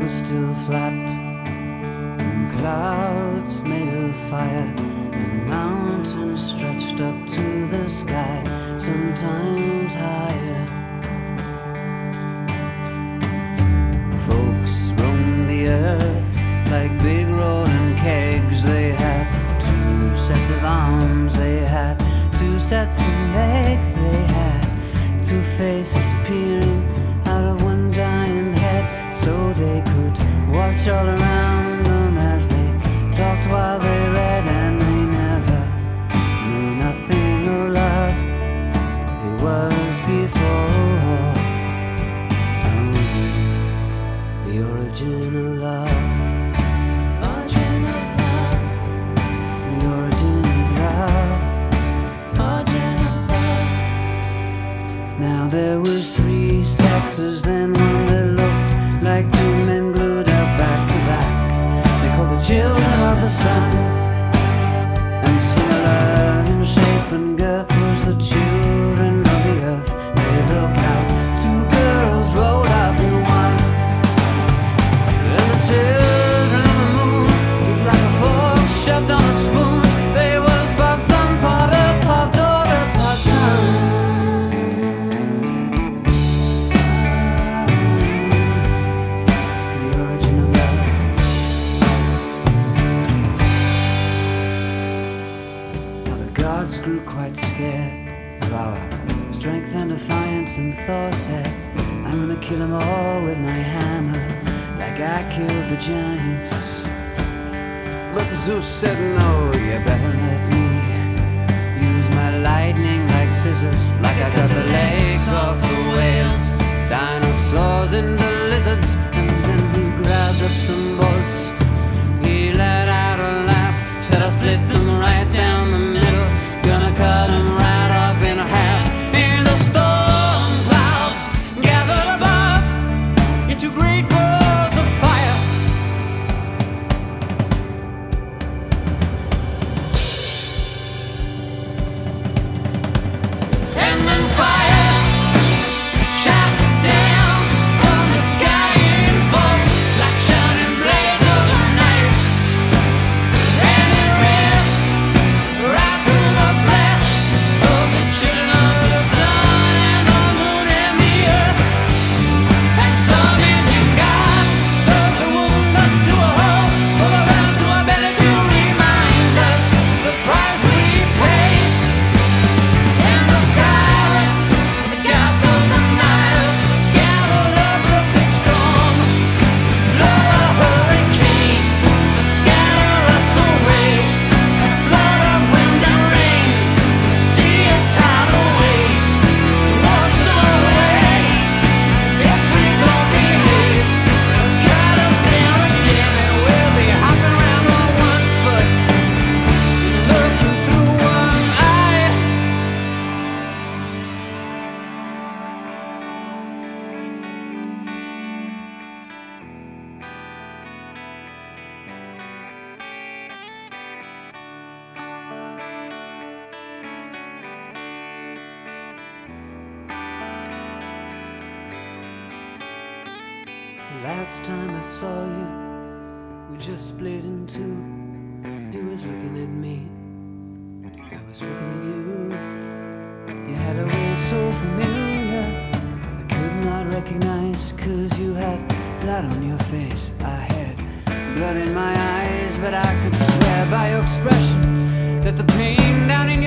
was still flat, and clouds made of fire, and mountains stretched up to the sky, sometimes higher. Folks roamed the earth like big rolling kegs. They had two sets of arms, they had two sets of legs, they had two faces peering out of one giant head, so they could watch all around them as they talked while they read. And they never knew nothing of love. It was before the origin of love. Origin of love. The origin of love. Origin of love. Now there was three sexes, then one that looked like two men glued up back to back. They called the children of the sun, and similar in shape and girth was the children of the earth. They looked out, two girls rolled up in one, and the children of the moon was like a fork shoved on a spoon. They was part sun, part earth, part daughter, part son. Gods grew quite scared of our strength and defiance, and Thor said, I'm gonna kill them all with my hammer, like I killed the giants. But Zeus said, no, you better let me use my lightning like scissors, like I cut the legs off the whales, dinosaurs into lizards. And then he grabbed up some bolts, he let out a laugh, said I split them right down the middle, gonna cut them right up in half. And the storm clouds gathered above into great balls of fire. And then fire shot down from the sky in bolts, like shining blades of a knife. And it ripped right through the flesh of the children of the sun and the moon and the earth. And some Indian god took the wound up to a hole, all around to our belly to remind us the price we paid. And Osiris, the gods of the Nile, gathered up a big storm to blow a hurricane, to scatter us away. A flood of wind and rain, a sea of tidal waves to wash us away. If we don't behave, they'll cut us down again, and we'll be hopping around on one foot, looking through one eye. The last time I saw you, we just split in two. You was looking at me, I was looking at you. You had a way so familiar, I could not recognize, 'cause you had blood on your face, I had blood in my eyes. But I could swear by your expression that the pain down in